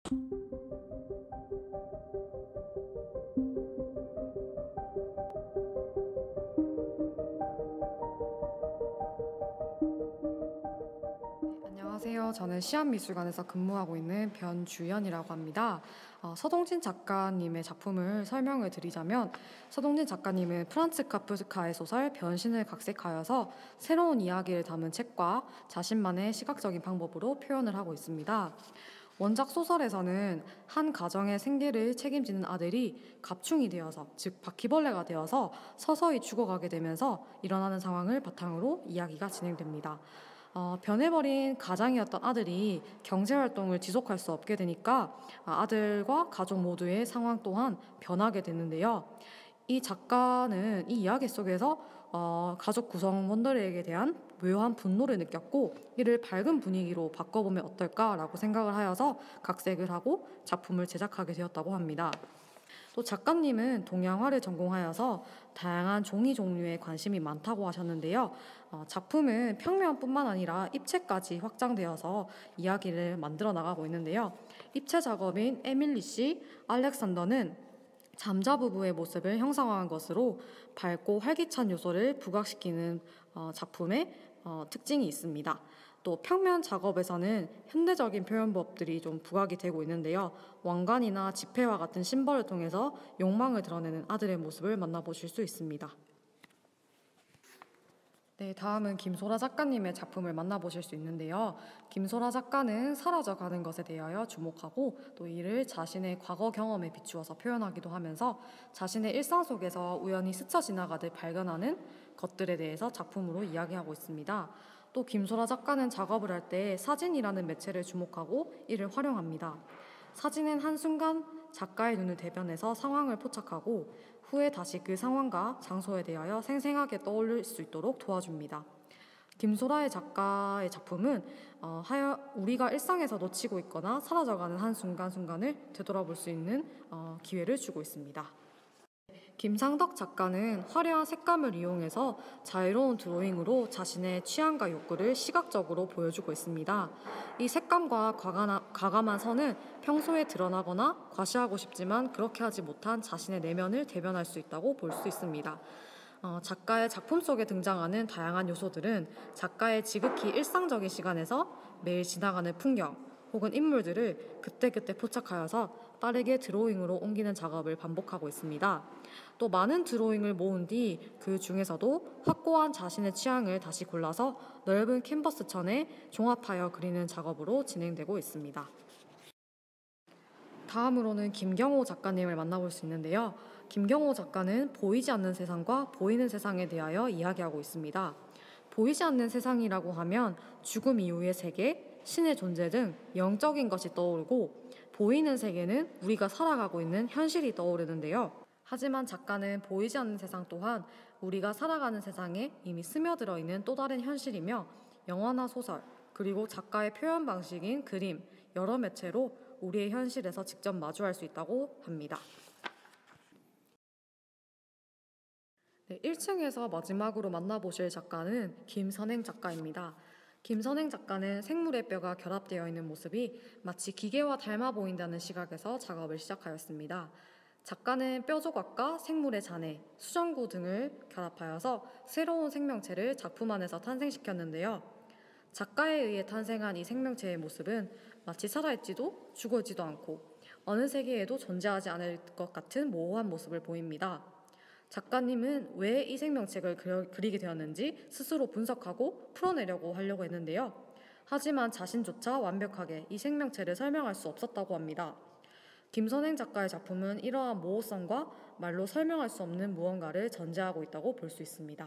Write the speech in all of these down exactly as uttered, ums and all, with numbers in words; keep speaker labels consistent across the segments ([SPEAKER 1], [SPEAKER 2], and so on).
[SPEAKER 1] 안녕하세요. 저는 시안미술관에서 근무하고 있는 변주연이라고 합니다. 어, 서동진 작가님의 작품을 설명을 드리자면, 서동진 작가님은 프란츠 카프카의 소설 변신을 각색하여서 새로운 이야기를 담은 책과 자신만의 시각적인 방법으로 표현을 하고 있습니다. 원작 소설에서는 한 가정의 생계를 책임지는 아들이 갑충이 되어서, 즉 바퀴벌레가 되어서 서서히 죽어가게 되면서 일어나는 상황을 바탕으로 이야기가 진행됩니다. 어, 변해버린 가장이었던 아들이 경제활동을 지속할 수 없게 되니까 아, 아들과 가족 모두의 상황 또한 변하게 되는데요. 이 작가는 이 이야기 속에서 어, 가족 구성원들에게 대한 묘한 분노를 느꼈고, 이를 밝은 분위기로 바꿔보면 어떨까라고 생각을 하여서 각색을 하고 작품을 제작하게 되었다고 합니다. 또 작가님은 동양화를 전공하여서 다양한 종이 종류에 관심이 많다고 하셨는데요. 어, 작품은 평면뿐만 아니라 입체까지 확장되어서 이야기를 만들어 나가고 있는데요. 입체 작업인 에밀리 씨, 알렉산더는 잠자 부부의 모습을 형상화한 것으로 밝고 활기찬 요소를 부각시키는 어, 작품의 어, 특징이 있습니다. 또 평면 작업에서는 현대적인 표현법들이 좀 부각이 되고 있는데요. 왕관이나 지폐와 같은 심벌을 통해서 욕망을 드러내는 아들의 모습을 만나보실 수 있습니다. 네, 다음은 김소라 작가님의 작품을 만나보실 수 있는데요. 김소라 작가는 사라져가는 것에 대하여 주목하고, 또 이를 자신의 과거 경험에 비추어서 표현하기도 하면서 자신의 일상 속에서 우연히 스쳐 지나가듯 발견하는 것들에 대해서 작품으로 이야기하고 있습니다. 또 김소라 작가는 작업을 할 때 사진이라는 매체를 주목하고 이를 활용합니다. 사진은 한순간 작가의 눈을 대변해서 상황을 포착하고 후에 다시 그 상황과 장소에 대하여 생생하게 떠올릴 수 있도록 도와줍니다. 김소라의 작가의 작품은 어, 하여 우리가 일상에서 놓치고 있거나 사라져가는 한 순간순간을 되돌아볼 수 있는 어, 기회를 주고 있습니다. 김상덕 작가는 화려한 색감을 이용해서 자유로운 드로잉으로 자신의 취향과 욕구를 시각적으로 보여주고 있습니다. 이 색감과 과감한 선은 평소에 드러나거나 과시하고 싶지만 그렇게 하지 못한 자신의 내면을 대변할 수 있다고 볼 수 있습니다. 어, 작가의 작품 속에 등장하는 다양한 요소들은 작가의 지극히 일상적인 시간에서 매일 지나가는 풍경 혹은 인물들을 그때그때 포착하여서 빠르게 드로잉으로 옮기는 작업을 반복하고 있습니다. 또 많은 드로잉을 모은 뒤 그 중에서도 확고한 자신의 취향을 다시 골라서 넓은 캔버스 천에 종합하여 그리는 작업으로 진행되고 있습니다. 다음으로는 김경호 작가님을 만나볼 수 있는데요. 김경호 작가는 보이지 않는 세상과 보이는 세상에 대하여 이야기하고 있습니다. 보이지 않는 세상이라고 하면 죽음 이후의 세계, 신의 존재 등 영적인 것이 떠오르고, 보이는 세계는 우리가 살아가고 있는 현실이 떠오르는데요. 하지만 작가는 보이지 않는 세상 또한 우리가 살아가는 세상에 이미 스며들어 있는 또 다른 현실이며, 영화나 소설, 그리고 작가의 표현 방식인 그림, 여러 매체로 우리의 현실에서 직접 마주할 수 있다고 합니다. 네, 일 층에서 마지막으로 만나보실 작가는 김선행 작가입니다. 김선행 작가는 생물의 뼈가 결합되어 있는 모습이 마치 기계와 닮아 보인다는 시각에서 작업을 시작하였습니다. 작가는 뼈 조각과 생물의 잔해, 수정구 등을 결합하여서 새로운 생명체를 작품 안에서 탄생시켰는데요. 작가에 의해 탄생한 이 생명체의 모습은 마치 살아있지도 죽어있지도 않고 어느 세계에도 존재하지 않을 것 같은 모호한 모습을 보입니다. 작가님은 왜 이 생명책을 그리게 되었는지 스스로 분석하고 풀어내려고 하려고 했는데요. 하지만 자신조차 완벽하게 이 생명체를 설명할 수 없었다고 합니다. 김선행 작가의 작품은 이러한 모호성과 말로 설명할 수 없는 무언가를 전제하고 있다고 볼 수 있습니다.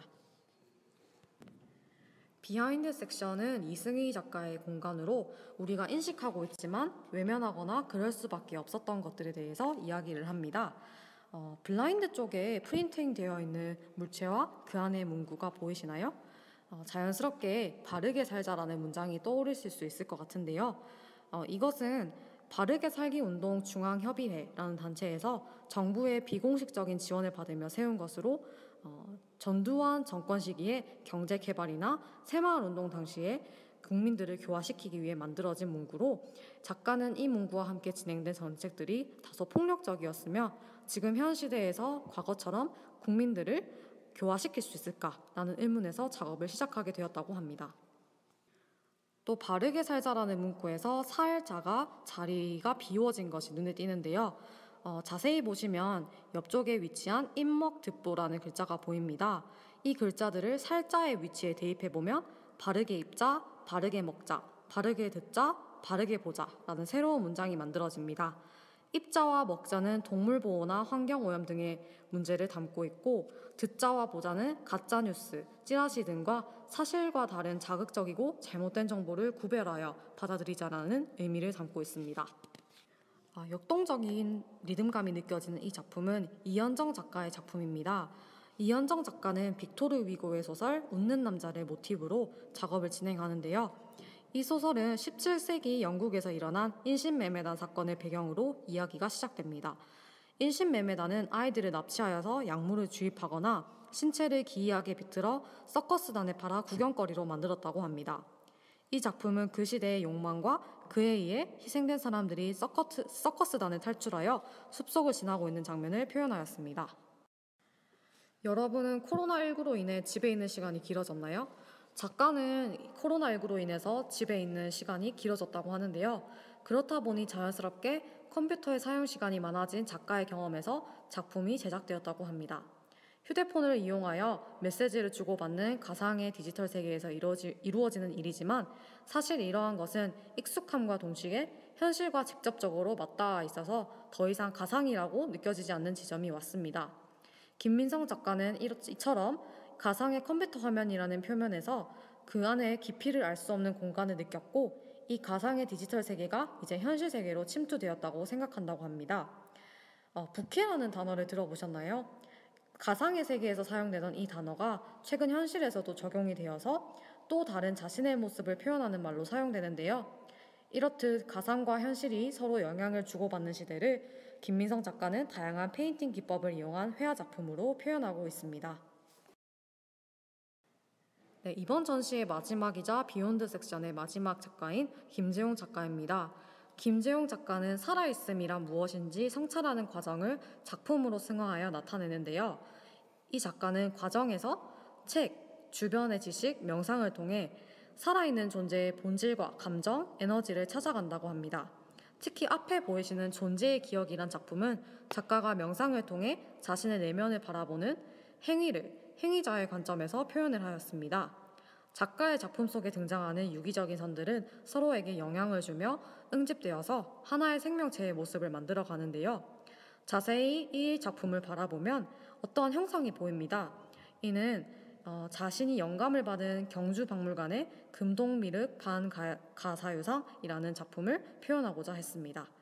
[SPEAKER 1] 비하인드 섹션은 이승희 작가의 공간으로 우리가 인식하고 있지만 외면하거나 그럴 수밖에 없었던 것들에 대해서 이야기를 합니다. 어, 블라인드 쪽에 프린팅 되어 있는 물체와 그 안의 문구가 보이시나요? 어, 자연스럽게 바르게 살자라는 문장이 떠오르실 수 있을 것 같은데요. 어, 이것은 바르게 살기 운동 중앙협의회라는 단체에서 정부의 비공식적인 지원을 받으며 세운 것으로, 어, 전두환 정권 시기에 경제개발이나 새마을운동 당시에 국민들을 교화시키기 위해 만들어진 문구로 작가는 이 문구와 함께 진행된 정책들이 다소 폭력적이었으며 지금 현 시대에서 과거처럼 국민들을 교화시킬 수 있을까라는 의문에서 작업을 시작하게 되었다고 합니다. 또 바르게 살자라는 문구에서 살자가 자리가 비워진 것이 눈에 띄는데요. 어, 자세히 보시면 옆쪽에 위치한 임먹듣보라는 글자가 보입니다. 이 글자들을 살자의 위치에 대입해보면 바르게 입자, 바르게 먹자, 바르게 듣자, 바르게 보자 라는 새로운 문장이 만들어집니다. 입자와 먹자는 동물보호나 환경오염 등의 문제를 담고 있고 듣자와 보자는 가짜뉴스, 찌라시 등과 사실과 다른 자극적이고 잘못된 정보를 구별하여 받아들이자라는 의미를 담고 있습니다. 아, 역동적인 리듬감이 느껴지는 이 작품은 이현정 작가의 작품입니다. 이현정 작가는 빅토르 위고의 소설 웃는 남자를 모티브로 작업을 진행하는데요. 이 소설은 십칠 세기 영국에서 일어난 인신매매단 사건을 배경으로 이야기가 시작됩니다. 인신매매단은 아이들을 납치하여서 약물을 주입하거나 신체를 기이하게 비틀어 서커스단에 팔아 구경거리로 만들었다고 합니다. 이 작품은 그 시대의 욕망과 그에 의해 희생된 사람들이 서커트, 서커스단을 탈출하여 숲속을 지나고 있는 장면을 표현하였습니다. 여러분은 코로나십구로 인해 집에 있는 시간이 길어졌나요? 작가는 코로나십구로 인해서 집에 있는 시간이 길어졌다고 하는데요. 그렇다 보니 자연스럽게 컴퓨터의 사용 시간이 많아진 작가의 경험에서 작품이 제작되었다고 합니다. 휴대폰을 이용하여 메시지를 주고받는 가상의 디지털 세계에서 이루어지, 이루어지는 일이지만 사실 이러한 것은 익숙함과 동시에 현실과 직접적으로 맞닿아 있어서 더 이상 가상이라고 느껴지지 않는 지점이 왔습니다. 김민성 작가는 이처럼 가상의 컴퓨터 화면이라는 표면에서 그 안에 깊이를 알 수 없는 공간을 느꼈고 이 가상의 디지털 세계가 이제 현실 세계로 침투되었다고 생각한다고 합니다. 어, 부캐라는 단어를 들어보셨나요? 가상의 세계에서 사용되던 이 단어가 최근 현실에서도 적용이 되어서 또 다른 자신의 모습을 표현하는 말로 사용되는데요. 이렇듯 가상과 현실이 서로 영향을 주고받는 시대를 김민성 작가는 다양한 페인팅 기법을 이용한 회화 작품으로 표현하고 있습니다. 네, 이번 전시의 마지막이자 비욘드 섹션의 마지막 작가인 김재용 작가입니다. 김재용 작가는 살아있음이란 무엇인지 성찰하는 과정을 작품으로 승화하여 나타내는데요. 이 작가는 과정에서 책, 주변의 지식, 명상을 통해 살아있는 존재의 본질과 감정, 에너지를 찾아간다고 합니다. 특히 앞에 보이시는 존재의 기억이란 작품은 작가가 명상을 통해 자신의 내면을 바라보는 행위를 행위자의 관점에서 표현을 하였습니다. 작가의 작품 속에 등장하는 유기적인 선들은 서로에게 영향을 주며 응집되어서 하나의 생명체의 모습을 만들어 가는데요. 자세히 이 작품을 바라보면 어떠한 형상이 보입니다. 이는 어, 자신이 영감을 받은 경주박물관의 금동미륵 반가사유상이라는 작품을 표현하고자 했습니다.